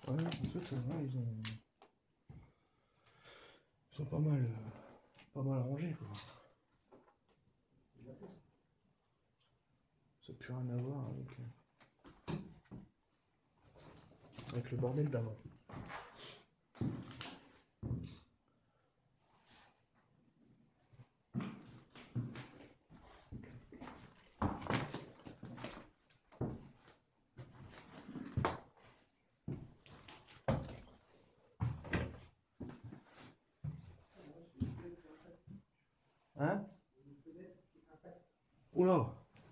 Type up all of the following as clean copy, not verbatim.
Ouais, en fait, ouais, ils sont pas mal rangés, quoi. Ça n'a plus rien à voir avec le bordel d'avant. Hein? Oula!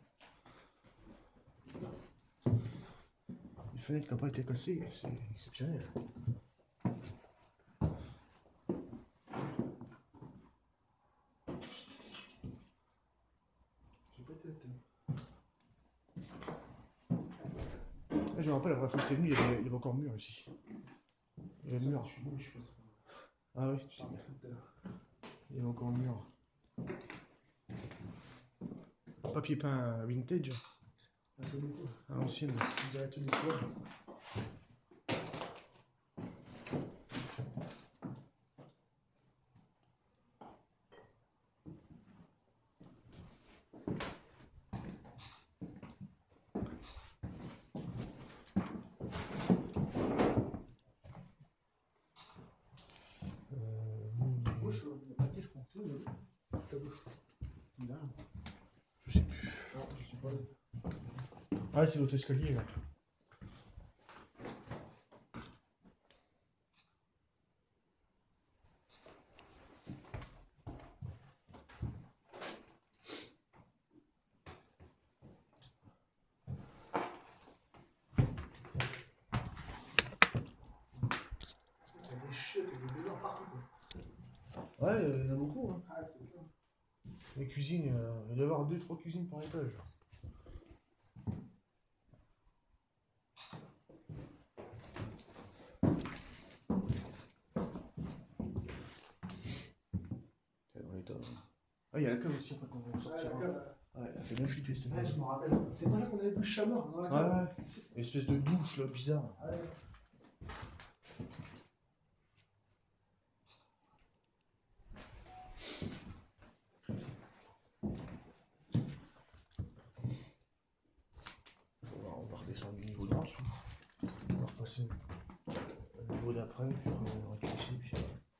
Une fenêtre qui n'a pas été cassée, c'est exceptionnel. J'ai pas été je me rappelle, la première fois que j'étais venu, il y avait encore mur ici. Il y avait le mur. Je suis passé. Ah oui, tu sais bien. Il y avait encore le mur. Papier peint vintage. À l'ancienne. On dirait tout l'histoire. Gauche, il y a papier, je crois. Ta gauche. Je sais plus. Non, je sais pas. Ah, c'est l'autre escalier là. Ouais, il y en a beaucoup. Hein. Ah, c'est ça. Les cuisines, il doit y avoir 2-3 cuisines par étage. Ah, il y a la cave aussi après quand on sortira. Ouais, elle fait bien flipper cette ouais, je me rappelle. C'est pas là qu'on avait vu le chat mort dans la cave. Ouais, une espèce de douche là, bizarre. Ouais. On va redescendre du niveau d'en dessous. On va repasser au niveau d'après, puis on va rez-de-chaussée, puis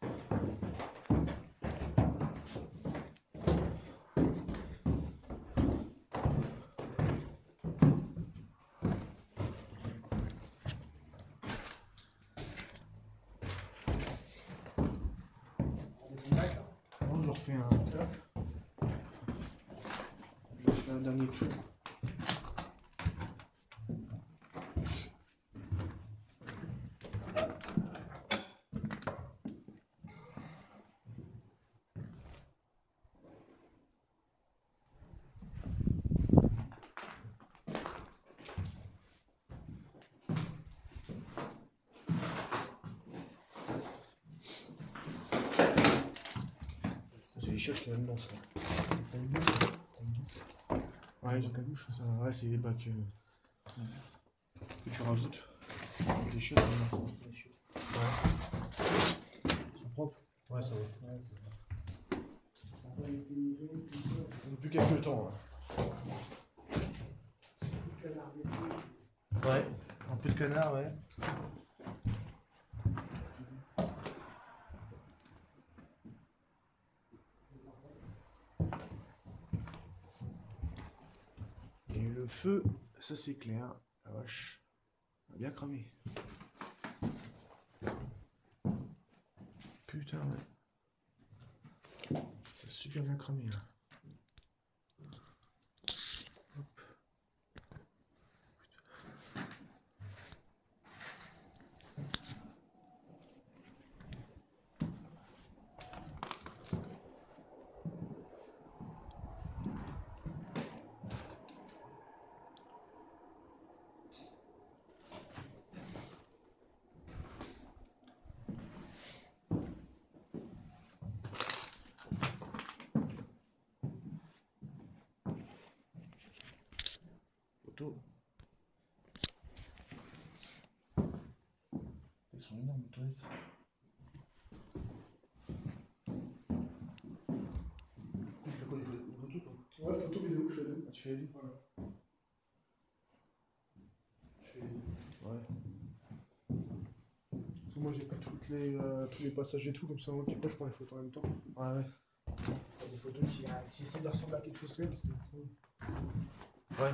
non, je refais un dernier tour. C'est les chiottes qui viennent dedans, je crois. Ouais, les douche, ça, ouais, c'est les bacs que tu rajoutes. Les chiottes, les chiottes. Ouais. Ils sont propres. Ouais, ça va. Ouais, ça va. Ça n'a pas été livré, tout ça. Depuis quelques temps, ouais. C'est un peu de canard baissé. Ouais, un peu de canard, ouais. Et le feu, ça c'est clair. La vache, on a bien cramé. Putain, ouais. Ça a super bien cramé là. Hop. sont énormes les toilettes. Tu fais quoi, des photos toi? Ouais, photo, vidéo, je fais les deux. Ah, tu fais les deux? Voilà. Je fais les deux. Ouais. Parce que moi, j'ai pris tous les passages et tout, comme ça, moi, puis après, je prends les photos en même temps. Ouais, ouais. Des photos qui essaient de ressembler à quelque chose quand même, parce que. Ouais.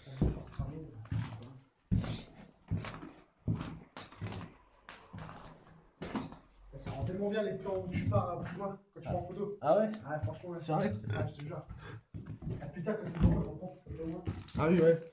Ça rend tellement bien les plans où tu pars plus loin quand tu prends en photo. Ah ouais? Ah, franchement, ouais, C'est vrai? Ouais, je te jure. Ah putain, quand je me je reprends, ça au moins. Ah oui, ouais.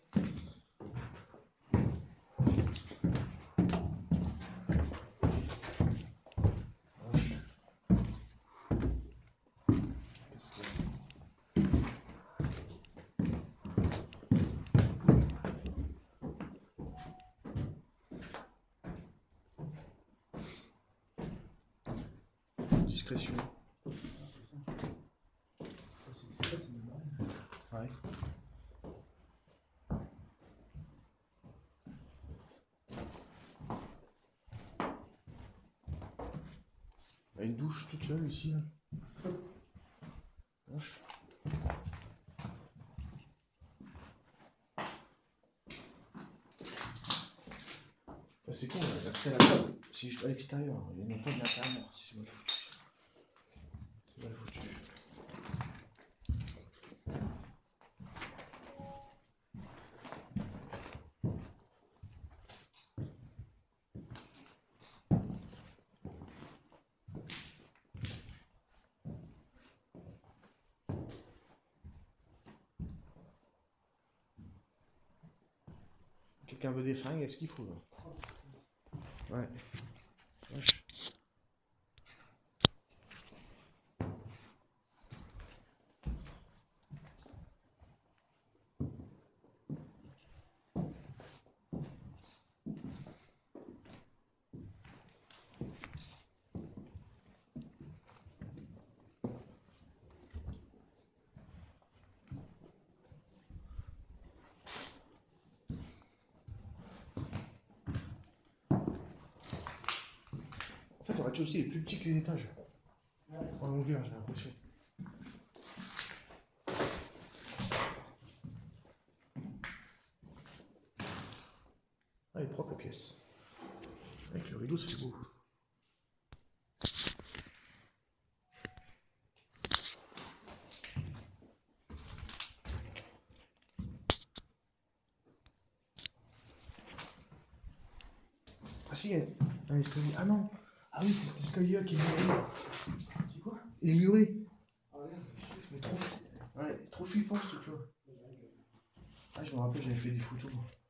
Discrétion. C'est normal. Ouais. Il y a une douche toute seule ici. Là. Douche. C'est con, l'accès à la table, c'est juste à l'extérieur, il n'y a pas de l'intérieur, c'est mal foutu. C'est mal foutu. Quelqu'un veut des fringues, est-ce qu'il faut là? Ouais. Wesh. En fait, le rez-de-chaussée est plus petit que les étages. En longueur, j'ai l'impression. Ah, elle est propre la pièce. Avec le rideau, c'est beau. Ah si, il y a un escalier. Ah non! Ah oui, c'est cet escalier-là qui est muré. C'est quoi? Il est muré. Ah merde, Il est trop, ouais, trop flippant ce truc-là. Ah, je me rappelle, j'avais fait des photos. Moi.